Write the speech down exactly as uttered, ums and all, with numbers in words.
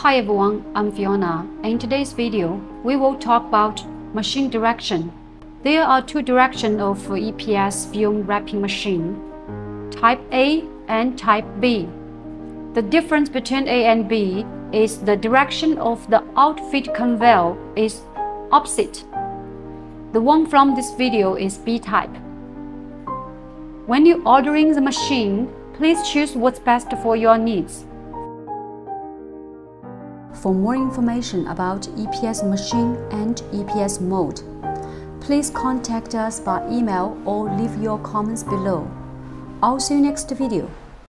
Hi everyone, I'm Fiona. In today's video, we will talk about machine direction. There are two directions of E P S film wrapping machine, type A and type B. The difference between A and B is the direction of the outfit conveyor is opposite. The one from this video is B type. When you're ordering the machine, please choose what's best for your needs. For more information about E P S machine and E P S mode, please contact us by email or leave your comments below. I'll see you next video.